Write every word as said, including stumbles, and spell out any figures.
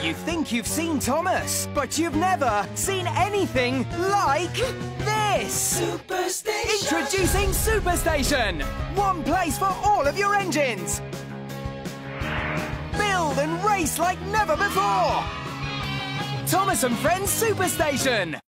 You think you've seen Thomas, but you've never seen anything like this! Superstation! Introducing Superstation! One place for all of your engines! Build and race like never before! Thomas and Friends Superstation!